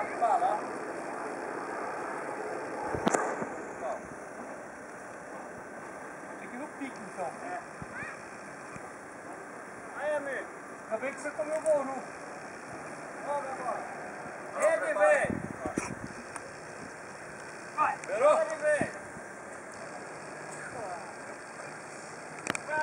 Fala. Tem que ir no pique então. Aí, amigo. Ainda bem que você comeu o bolo.